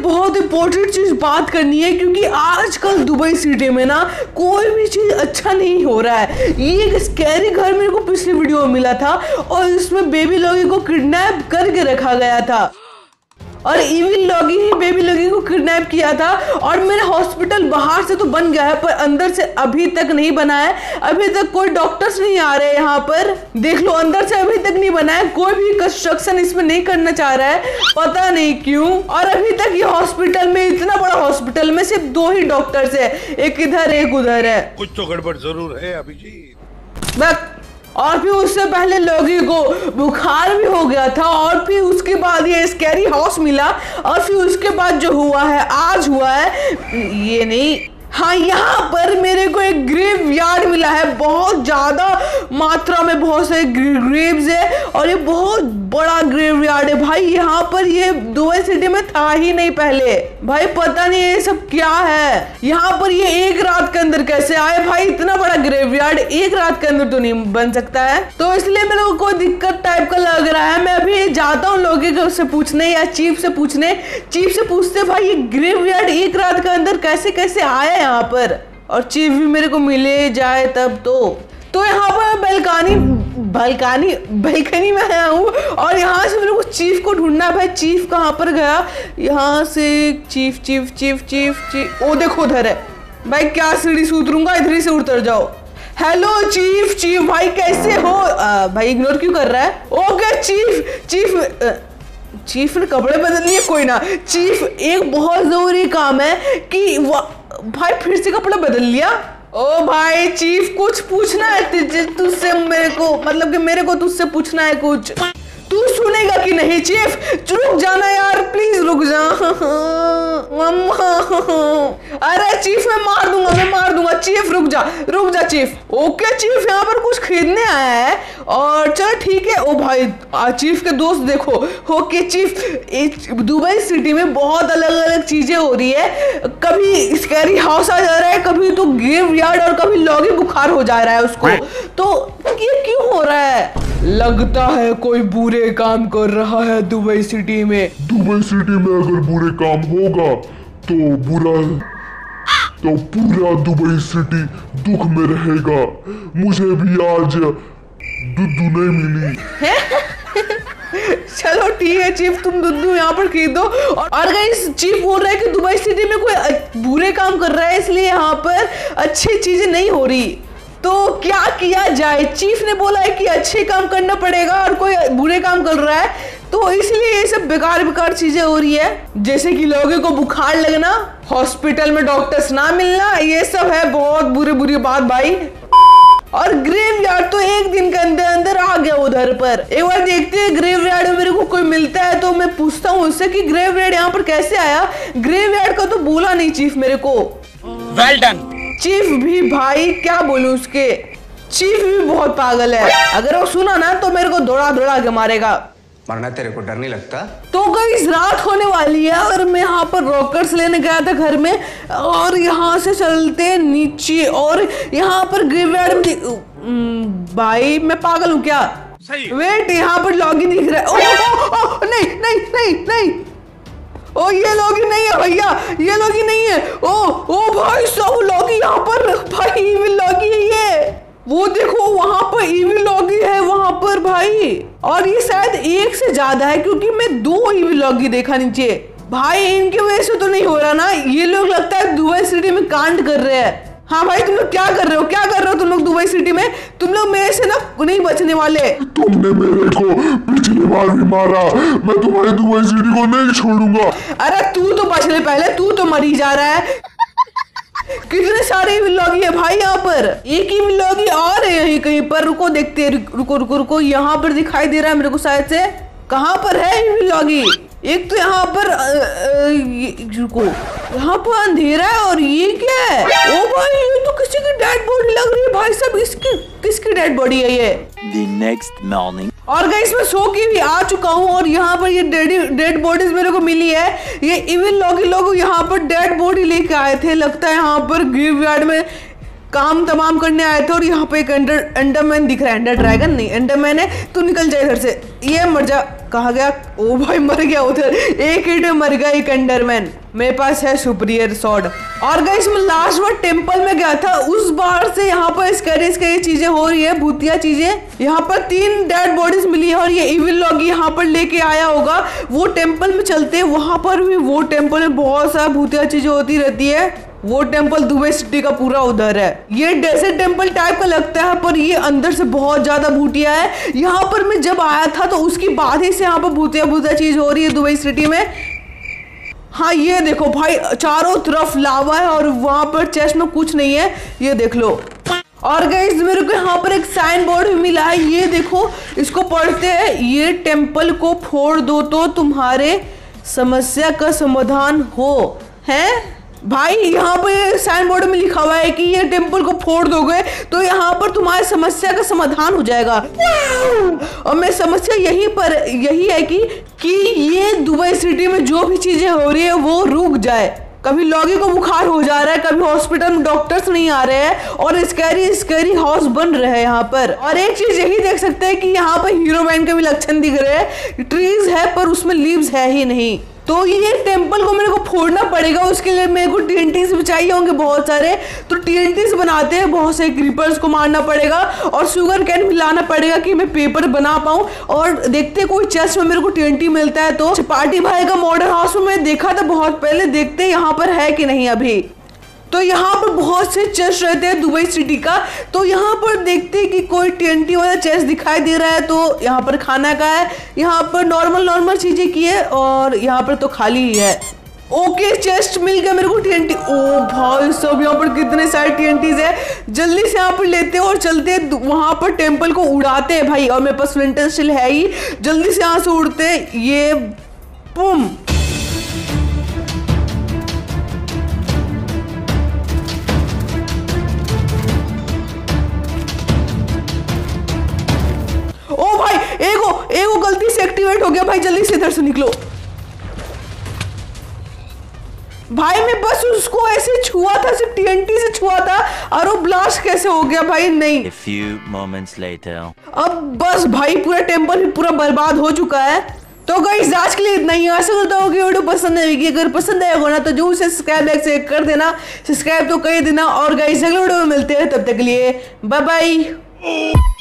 बहुत इंपॉर्टेंट चीज बात करनी है, क्योंकि आजकल दुबई सिटी में ना कोई भी चीज अच्छा नहीं हो रहा है। ये एक स्कैरी घर मेरे को पिछली वीडियो में मिला था और इसमें बेबी लॉगी को किडनैप करके रखा गया था और इविल लॉगी ही बेबी लॉगी को किडनैप किया था। और मेरा हॉस्पिटल बाहर से तो बन गया है पर अंदर से अभी तक नहीं बना है। अभी तक कोई डॉक्टर्स नहीं आ रहे यहाँ पर, देख लो अंदर से अभी तक नहीं बना है। कोई भी कंस्ट्रक्शन इसमें नहीं करना चाह रहा है, पता नहीं क्यों। और अभी तक ये हॉस्पिटल में, इतना बड़ा हॉस्पिटल में सिर्फ 2 ही डॉक्टर्स है, एक इधर एक उधर है। कुछ तो गड़बड़ जरूर है अभी जी। और फिर उससे पहले लॉगी को बुखार भी हो गया था और फिर उसके बाद ये स्कैरी हाउस मिला और फिर उसके बाद जो हुआ है आज हुआ है ये नहीं, हाँ यहाँ पर मेरे को एक ग्रेव यार्ड मिला है। बहुत ज्यादा मात्रा में बहुत सारे ग्रेव्स है और ये बहुत बड़ा ग्रेव यार्ड है भाई। यहाँ पर ये दुबई सिटी में था ही नहीं पहले भाई, पता नहीं ये सब क्या है। यहाँ पर ये एक रात के अंदर कैसे आए भाई? इतना बड़ा ग्रेव यार्ड एक रात के अंदर तो नहीं बन सकता है, तो इसलिए मेरे को कोई दिक्कत टाइप का लग रहा है। मैं अभी जाता हूँ लोगों से पूछने या चीफ से पूछने। चीफ से पूछते भाई ये ग्रेव यार्ड एक रात के अंदर कैसे कैसे आया यहाँ पर, और चीफ भी मेरे को मिले जाए तब तो यहाँ पर बैल्कनी में आया हूँ और यहाँ से मेरे को चीफ को ढूंढना है भाई। चीफ कहाँ पर गया? यहाँ से चीफ ओ देखो उधर है भाई। क्या सीढ़ी से उतरूंगा? इधर ही से उतर जाओ। हेलो चीफ भाई कैसे हो? भाई इग्नोर क्यों कर रहा है? ओके चीफ ने कपड़े बदल लिए, कोई ना। चीफ एक बहुत जरूरी काम है कि भाई फिर से कपड़ा बदल लिया। ओ भाई चीफ कुछ पूछना है तुझसे मेरे को, मतलब कि मेरे को तुझसे पूछना है कुछ। तू सुनेगा कि नहीं चीफ? रुक जाना यार प्लीज रुक जा। अरे चीफ मैं मार दूंगा। चीफ रुक जा चीफ। ओके चीफ यहाँ पर कुछ खरीदने आया है और चलो ठीक है। ओ भाई चीफ के दोस्त देखो। ओके चीफ दुबई सिटी में बहुत अलग अलग चीजें हो रही है। कभी स्कैरी हाउस आ जा रहा है, कभी तो ग्रेव यार्ड और कभी लॉगी बुखार हो जा रहा है उसको। तो ये क्यों हो रहा है? लगता है कोई बुरे काम कर रहा है दुबई सिटी में। दुबई सिटी में अगर बुरे काम होगा तो पूरा दुबई सिटी दुख में रहेगा। मुझे भी आज दुद्धू नहीं मिली। चलो ठीक है चीफ, तुम दुद्धू यहाँ पर खरीदो। और गाइस चीफ बोल रहा है कि दुबई सिटी में कोई बुरे काम कर रहा है, इसलिए यहाँ पर अच्छी चीजें नहीं हो रही। तो क्या किया जाए? चीफ ने बोला है कि अच्छे काम करना पड़ेगा और कोई बुरे काम कर रहा है, तो इसलिए ये सब बेकार चीजें हो रही है, जैसे कि लोगों को बुखार लगना, हॉस्पिटल में डॉक्टर्स ना मिलना, ये सब है बहुत बुरी बात भाई। और ग्रेव यार्ड तो एक दिन के अंदर आ गया उधर पर। एक बार देखते हैं ग्रेव यार्ड में मेरे को कोई मिलता है तो मैं पूछता हूँ उससे कि ग्रेव यार्ड यहाँ पर कैसे आया। ग्रेव यार्ड का तो बोला नहीं चीफ मेरे को। वेल डन चीफ भी भाई क्या बोलूं उसके, चीफ भी बहुत पागल है। अगर वो सुना ना तो मेरे को दौड़ा के मारेगा। मरना तेरे को डर नहीं लगता? तो गाइस रात होने वाली है और मैं यहाँ पर रॉकेट्स लेने गया था घर में और यहाँ से चलते नीचे और यहाँ पर ग्रेवयार्ड में भाई मैं पागल हूँ क्या? वेट यहाँ पर लॉगिन दिख रहा है। ओ नहीं ओ ये लॉगी नहीं है भैया, ये लॉगी नहीं है। ओ भाई सब लॉगी यहाँ पर भाई इविल लॉगी है ये। वो देखो वहां पर इविल लॉगी है वहां पर भाई, और ये शायद एक से ज्यादा है क्योंकि मैं 2 इविल लॉगी देखा नीचे भाई। इनकी वजह से तो नहीं हो रहा ना, ये लोग लगता है दुबई सिटी में कांड कर रहे हैं। हाँ भाई तुम लोग क्या कर रहे हो तुम लोग दुबई सिटी में? तुम लोग मेरे से ना नहीं बचने वाले। तुमने मेरे को पिछली बार भी मारा, मैं तुम्हारी दुबई सिटी को नहीं छोड़ूंगा। अरे तू तो बच ले पहले, तू तो मरी जा रहा है। कितने सारे लॉगी है भाई यहाँ पर, एक ही लॉगी और है यहीं कहीं पर। रुको देखते हैं, रुको यहाँ पर दिखाई दे रहा है मेरे को शायद से। कहाँ पर है लॉगी? एक तो यहाँ पर रुको, यहाँ पर अंधेरा है और ये क्या है? ओ भाई ये तो किसी की डेड बॉडी लग रही है भाई साहब। किसकी डेड बॉडी है ये? The next morning. और गाइस मैं सो के भी आ चुका हूँ और यहाँ पर ये डेड बॉडीज मेरे को मिली है। ये इविल लॉगी लोग यहाँ पर डेड बॉडी लेके आए थे, लगता है यहाँ पर ग्रेवयार्ड में काम तमाम करने आए थे। और यहाँ पे एक एंडरमैन दिख रहा है, एंडर ड्रैगन नहीं एंडरमैन है। तू निकल जा इधर से, ये मर जा। कहा गया? ओ भाई मर गया उधर, एक हिट में मर गया एक अंडरमैन। मेरे पास है सुपीरियर सॉर्ड। और गाइस मैं लास्ट बार टेंपल में गया था, उस बार से यहाँ पर स्कैरी चीजें हो रही है, भूतिया चीजें। यहाँ पर 3 डेड बॉडीज मिली है और ये इविल लॉगी यहाँ पर लेके आया होगा। वो टेंपल में चलते हैं, वहां पर भी वो टेंपल में बहुत सारा भूतिया चीजें होती रहती है। वो टेंपल दुबई सिटी का पूरा उधर है। ये डेजर्ट टेंपल टाइप का लगता है पर ये अंदर से बहुत ज्यादा भूतिया है। यहाँ पर मैं जब आया था तो उसकी बाद ही से यहाँ पर भूतिया चीज हो रही है दुबई सिटी में। हाँ ये देखो भाई, चारों तरफ लावा है और वहां पर चेस्ट में कुछ नहीं है, ये देख लो। और गाइस मेरे को यहाँ पर एक साइन बोर्ड भी मिला है, ये देखो, इसको पढ़ते हैं। ये टेंपल को फोड़ दो तो तुम्हारे समस्या का समाधान हो। है भाई, यहाँ पर साइन बोर्ड में लिखा हुआ है कि ये टेंपल को फोड़ दोगे तो यहाँ पर तुम्हारी समस्या का समाधान हो जाएगा। और मैं समस्या यही है कि ये दुबई सिटी में जो भी चीजें हो रही है वो रुक जाए। कभी लॉगी को बुखार हो जा रहा है, कभी हॉस्पिटल में डॉक्टर्स नहीं आ रहे हैं और स्कैरी हाउस बन रहे हैं यहाँ पर। और एक चीज यही देख सकते हैं कि यहाँ पर हीरोइन के भी लक्षण दिख रहे हैं। ट्रीज है पर उसमें लीव्स है ही नहीं। तो ये टेंपल को मेरे को फोड़ना पड़ेगा, उसके लिए मेरे को TNTs भी चाहिए होंगे बहुत सारे। तो TNTs बनाते हैं, बहुत से क्रीपर्स को मारना पड़ेगा और शुगर कैन भी लाना पड़ेगा कि मैं पेपर बना पाऊँ। और देखते कोई चेस्ट में मेरे को TNT मिलता है तो। पार्टी भाई का मॉडर्न हाउस में मैं देखा था बहुत पहले, देखते यहाँ पर है कि नहीं अभी। तो यहाँ पर बहुत से चेस्ट रहते हैं दुबई सिटी का, तो यहाँ पर देखते हैं कि कोई TNT वाला चेस्ट दिखाई दे रहा है तो यहाँ पर खाना का है। यहाँ पर नॉर्मल चीजें की है और यहाँ पर तो खाली ही है। ओके चेस्ट मिल गया मेरे को TNT। ओ भाई सब यहाँ पर कितने सारे TNTs है, जल्दी से यहाँ पर लेते हैं और चलते हैं वहां पर टेंपल को उड़ाते हैं भाई। और मेरे पास फ्लिंट स्टील है ही, जल्दी से यहाँ से उड़ते हैं। ये बुम, ओ भाई एगो गलती से एक्टिवेट हो गया भाई, जल्दी से इधर से निकलो भाई। मैं बस उसको ऐसे छुआ था, सिर्फ TNT से छुआ था और वो ब्लास्ट कैसे हो गया भाई? नहीं। A few moments later. अब बस भाई पूरा टेंपल भी पूरा बर्बाद हो चुका है। तो गाइस आज के लिए इतना ही। आशा करता हूँ कि वीडियो पसंद आएगी। अगर पसंद आएगा ना तो जरूर सब्सक्राइब से कर देना, सब्सक्राइब तो कर देना। और गाइस अगले वीडियो में मिलते हैं, तब तक के लिए बाय बाय।